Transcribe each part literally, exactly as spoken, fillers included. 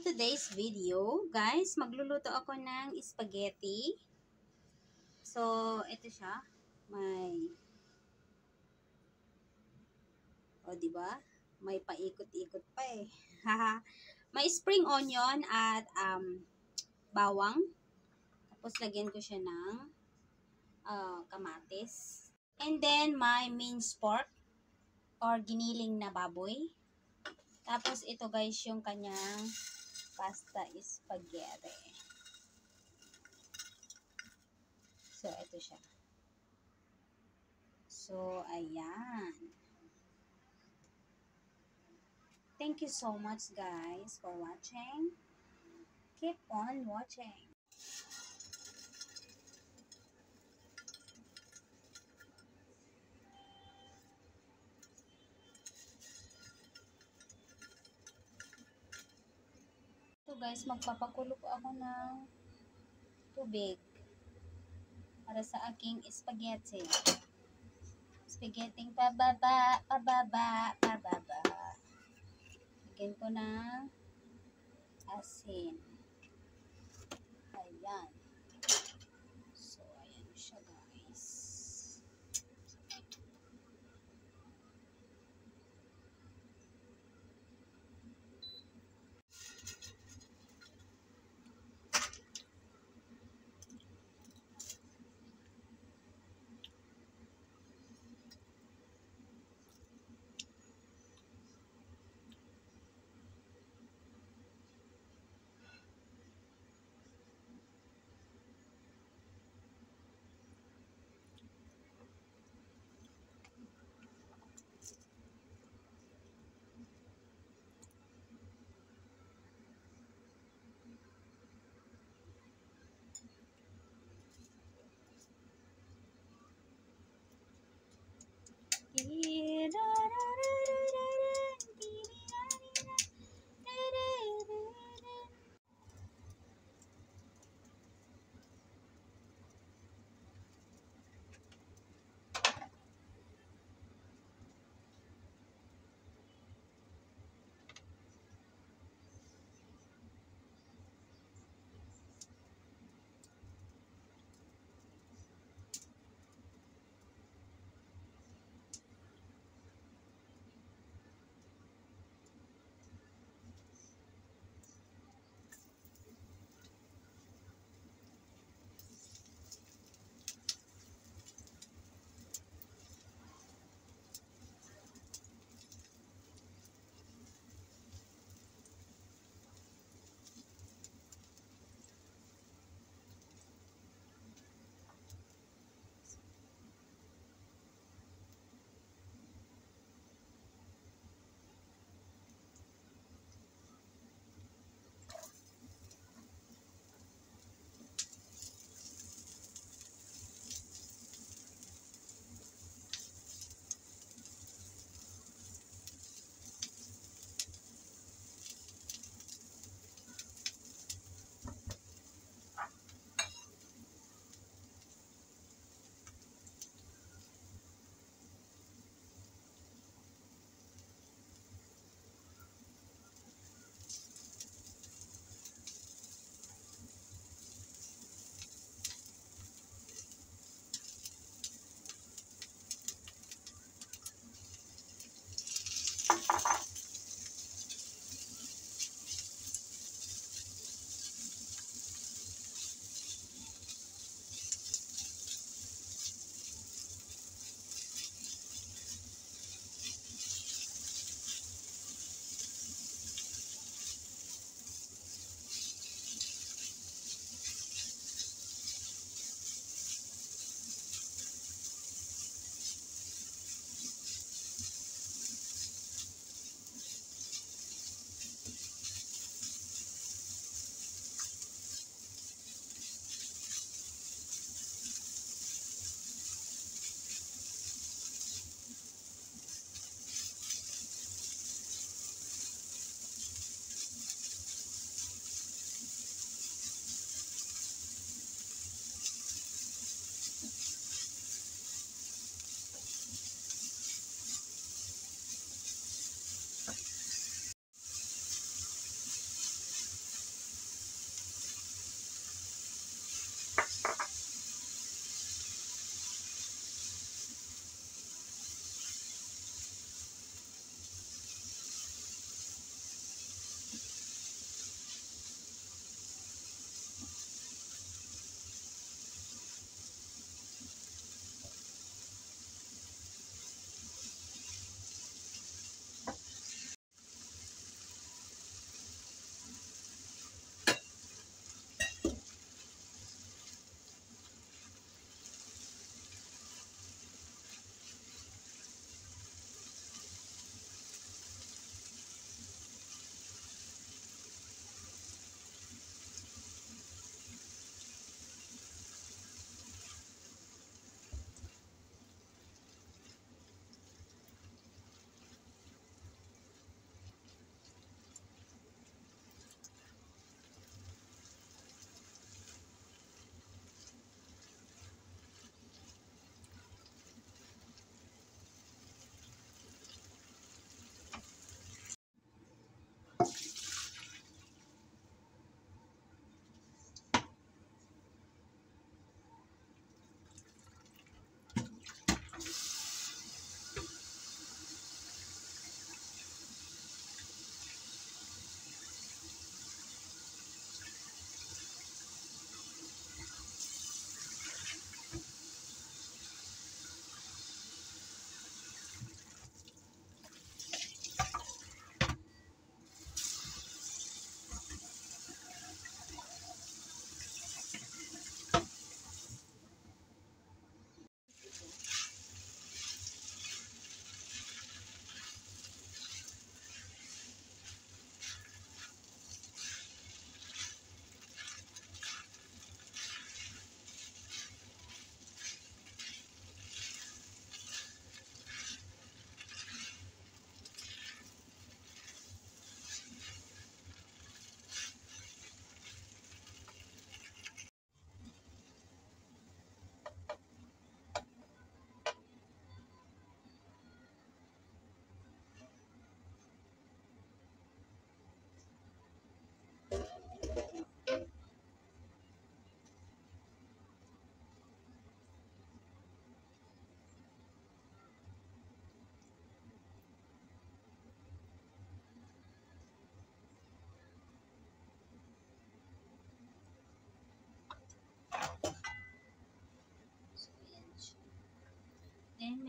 today's video, guys, magluluto ako ng spaghetti. So, ito siya. May, o, di ba? May paikot-ikot pa eh. May spring onion at um, bawang. Tapos, lagyan ko siya ng uh, kamatis. And then, may minced pork or giniling na baboy. Tapos, ito guys, yung kanyang pasta spaghetti. So, ito siya. So, ayan. Thank you so much, guys, for watching. Keep on watching. So, guys, magpapakulo po ako ng tubig para sa aking spaghetti. Spaghetti pababa, pababa, pababa. Lagyan ko ng asin. Ayan. So, ayan siya, guys.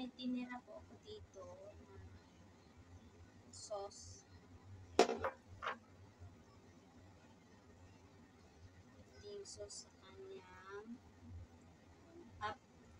may tinira po ako dito na sauce. Ito yung sauce sa kanyang up.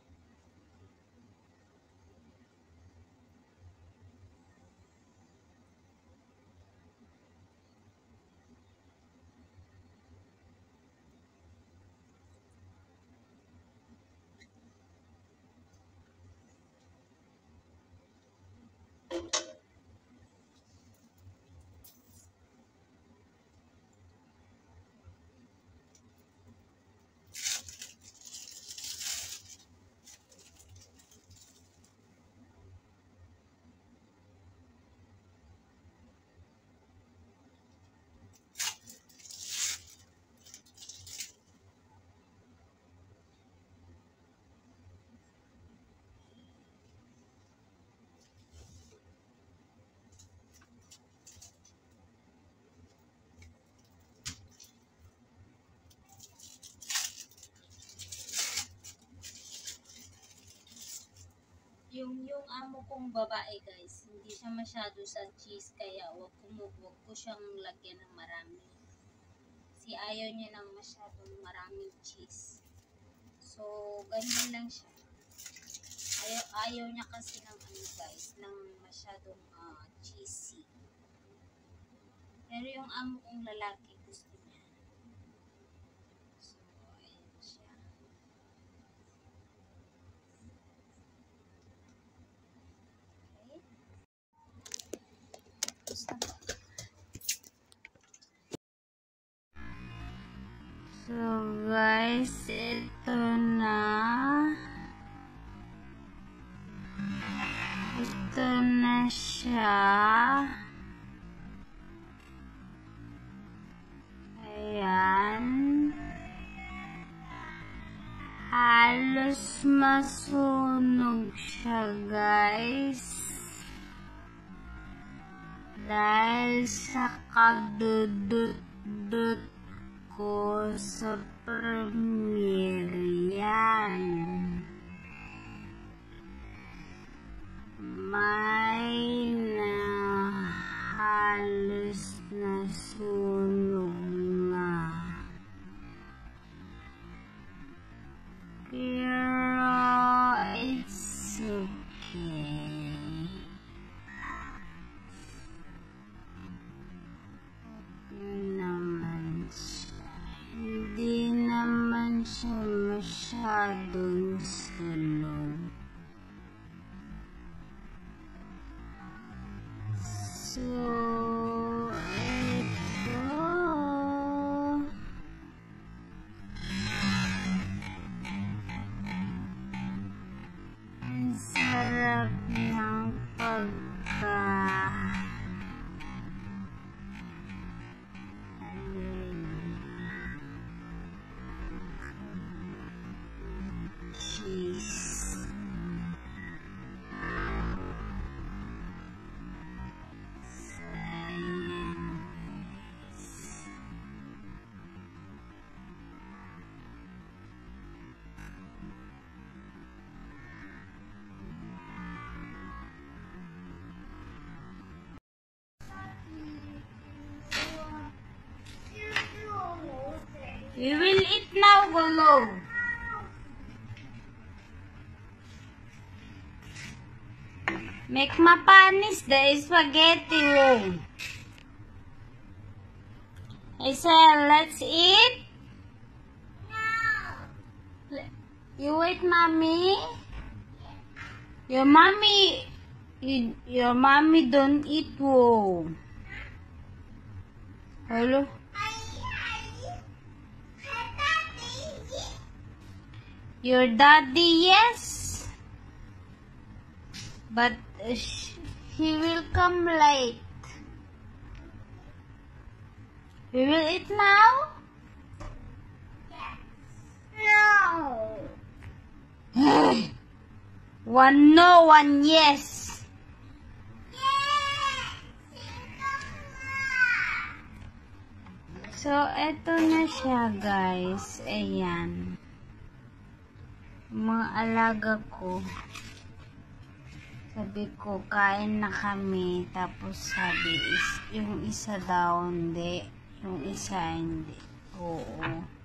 Yung, yung amo kong babae guys, hindi siya masyado sa cheese, kaya wag, wag ko siyang lagyan ng marami. Kasi ayaw niya ng masyadong maraming cheese. So, ganyan lang siya. Ayaw, ayaw niya kasi ng ano guys, ng masyadong uh, cheesy. Pero yung amo kong lalaki, gusto niya. So, ayan siya. So guys, ito na. Ito na siya. Ayan. Halos masunog siya guys. Dahil sa kadudut-dut ko sa Premiere yan. May na halos nasunog na. Pero it's okay. Hindi naman siya masyadong sunog. So, ito. Ang sarap ng pagka we will eat now, Golo. Make mapanis the spaghetti. Oh. I said, let's eat. No. You wait, mommy. Your mommy, you, your mommy don't eat. Whoa. Hello. Your daddy, yes, but uh, he will come late. We will eat now? Yes. No. One no, one yes. Yes. So, eto na siya, guys. Ayan. Mga alaga ko. Sabi ko, kain na kami. Tapos sabi, is, yung isa daw hindi. Yung isa hindi. Oo.